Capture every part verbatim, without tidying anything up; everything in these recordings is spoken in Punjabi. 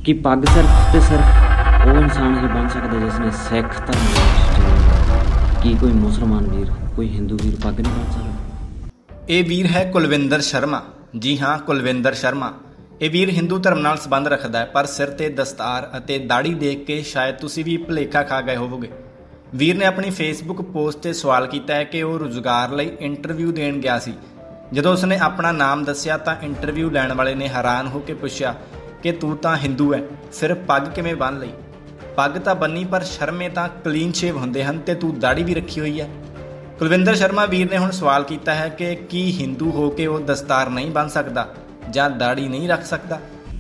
कि पग सिर्फ तो सिर्फ वो इंसान ही बन सकता जिसने सिख धर्म दे विच जन्म। कि कोई मुसलमान वीर कोई हिंदू वीर पग नहीं बन सकता। ये वीर है कुलविंदर शर्मा। जी हाँ, कुलविंदर शर्मा। ये वीर हिंदू धर्म नाल संबंध रखता है, पर सिर ते दस्तार अते दाड़ी देख के शायद तुसी भी भुलेखा खा गए होवोगे। वीर ने अपनी फेसबुक पोस्ट ते सवाल किया है कि वह रोजगार लई इंटरव्यू देण गया सी। जदों उसने अपना नाम दस्सिया तां इंटरव्यू लैण वाले ने हैरान होकर पुछया कि तू तां हिंदू है, फिर पग किवें बन लई? पग तां बन्नी पर शर्मे तां क्लीन शेव हुंदे हन ते तू दाड़ी भी रखी हुई है। कुलविंदर शर्मा वीर ने हुण सवाल किया है कि की हिंदू हो के वह दस्तार नहीं बन सकता जां दाड़ी नहीं रख सकता।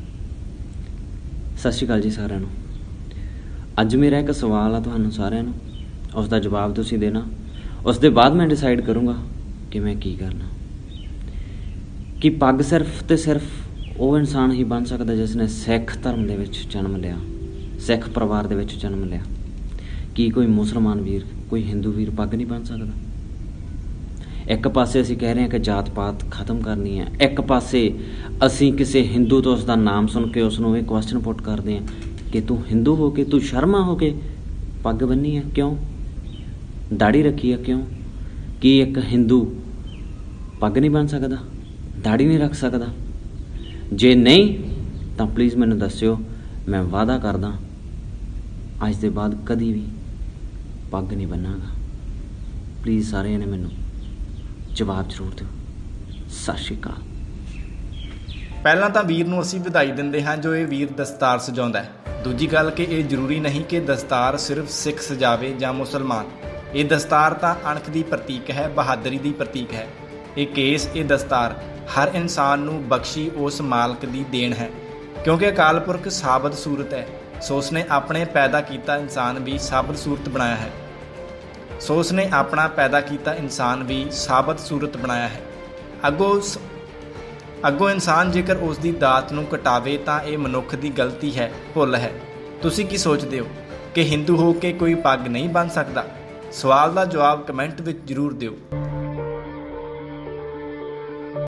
सत श्री अकाल जी सारिਆਂ ਨੂੰ। ਅੱਜ ਮੇਰਾ ਇੱਕ ਸਵਾਲ ਆ ਤੁਹਾਨੂੰ ਸਾਰਿਆਂ ਨੂੰ, ਉਸ ਦਾ ਜਵਾਬ ਤੁਸੀਂ ਦੇਣਾ। ਉਸ ਦੇ ਬਾਅਦ ਮੈਂ ਡਿਸਾਈਡ ਕਰੂੰਗਾ ਕਿ ਮੈਂ ਕੀ ਕਰਨਾ। ਕਿ ਪੱਗ ਸਿਰਫ ਤੇ ਸਿਰਫ ਉਹ ਇਨਸਾਨ ਹੀ ਬਣ ਸਕਦਾ ਜਿਸਨੇ ਸਿੱਖ ਧਰਮ ਦੇ ਵਿੱਚ ਜਨਮ ਲਿਆ, ਸਿੱਖ ਪਰਿਵਾਰ ਦੇ ਵਿੱਚ ਜਨਮ ਲਿਆ। ਕੀ ਕੋਈ ਮੁਸਲਮਾਨ ਵੀਰ ਕੋਈ ਹਿੰਦੂ ਵੀਰ ਪੱਗ ਨਹੀਂ ਬਣ ਸਕਦਾ? ਇੱਕ ਪਾਸੇ ਅਸੀਂ ਕਹਿ ਰਹੇ ਹਾਂ ਕਿ ਜਾਤ ਪਾਤ ਖਤਮ ਕਰਨੀ ਹੈ, ਇੱਕ ਪਾਸੇ ਅਸੀਂ ਕਿਸੇ ਹਿੰਦੂ ਤੋਂ ਉਸ ਦਾ ਨਾਮ ਸੁਣ ਕੇ ਉਸ ਨੂੰ ਇਹ ਕੁਐਸਚਨ ਪੁੱਟ ਕਰਦੇ ਹਾਂ ਕਿ ਤੂੰ ਹਿੰਦੂ ਹੋ ਕੇ, ਤੂੰ ਸ਼ਰਮਾ ਹੋ ਕੇ ਪੱਗ ਬੰਨੀ ਹੈ ਕਿਉਂ, ਦਾੜੀ ਰੱਖੀ ਹੈ ਕਿਉਂ? ਕੀ ਇੱਕ ਹਿੰਦੂ ਪੱਗ ਨਹੀਂ ਬਣ ਸਕਦਾ, ਦਾੜੀ ਨਹੀਂ ਰੱਖ ਸਕਦਾ? ਜੇ ਨਹੀਂ ਤਾਂ ਪਲੀਜ਼ ਮੈਨੂੰ ਦੱਸਿਓ, ਮੈਂ ਵਾਅਦਾ ਕਰਦਾ ਅੱਜ ਦੇ ਬਾਅਦ ਕਦੀ ਵੀ ਪੱਗ ਨਹੀਂ ਬੰਨਾਂਗਾ। ਪਲੀਜ਼ ਸਾਰਿਆਂ ਨੇ ਮੈਨੂੰ ਜਵਾਬ ਜ਼ਰੂਰ ਦਿਓ। ਸਤਿ ਸ਼੍ਰੀ ਅਕਾਲ। ਪਹਿਲਾਂ ਤਾਂ ਵੀਰ ਨੂੰ ਅਸੀਂ ਵਧਾਈ ਦਿੰਦੇ ਹਾਂ ਜੋ ਇਹ ਵੀਰ ਦਸਤਾਰ ਸਜਾਉਂਦਾ ਹੈ। ਦੂਜੀ ਗੱਲ ਕਿ ਇਹ ਜ਼ਰੂਰੀ ਨਹੀਂ ਕਿ ਦਸਤਾਰ ਸਿਰਫ ਸਿੱਖ ਸਜਾਵੇ ਜਾਂ ਮੁਸਲਮਾਨ। ਇਹ ਦਸਤਾਰ ਤਾਂ ਅਣਖ ਦੀ ਪ੍ਰਤੀਕ ਹੈ, ਬਹਾਦਰੀ ਦੀ ਪ੍ਰਤੀਕ ਹੈ। ਇਹ ਕੇਸ, ਇਹ ਦਸਤਾਰ ਹਰ ਇਨਸਾਨ ਨੂੰ ਬਖਸ਼ੀ ਉਸ ਮਾਲਕ ਦੀ ਦੇਣ ਹੈ, ਕਿਉਂਕਿ ਅਕਾਲ ਪੁਰਖ ਸਾਬਤ ਸੂਰਤ ਹੈ। ਸੋ ਉਸਨੇ ਆਪਣੇ ਪੈਦਾ ਕੀਤਾ ਇਨਸਾਨ ਵੀ ਸਾਬਤ ਸੂਰਤ ਬਣਾਇਆ ਹੈ ਸੋ ਉਸਨੇ ਆਪਣਾ ਪੈਦਾ ਕੀਤਾ ਇਨਸਾਨ ਵੀ ਸਾਬਤ ਸੂਰਤ ਬਣਾਇਆ ਹੈ। ਅੱਗੋਂ ਅੱਗੋਂ ਇਨਸਾਨ ਜੇਕਰ ਉਸ ਦੀ ਦਾਤ ਨੂੰ ਕਟਾਵੇ ਤਾਂ ਇਹ ਮਨੁੱਖ ਦੀ ਗਲਤੀ ਹੈ, ਭੁੱਲ ਹੈ। ਤੁਸੀਂ ਕੀ ਸੋਚਦੇ ਹੋ ਕਿ ਹਿੰਦੂ ਹੋ ਕੇ ਕੋਈ ਪੱਗ ਨਹੀਂ ਬਣ ਸਕਦਾ? ਸਵਾਲ ਦਾ ਜਵਾਬ ਕਮੈਂਟ ਵਿੱਚ ਜ਼ਰੂਰ ਦਿਓ।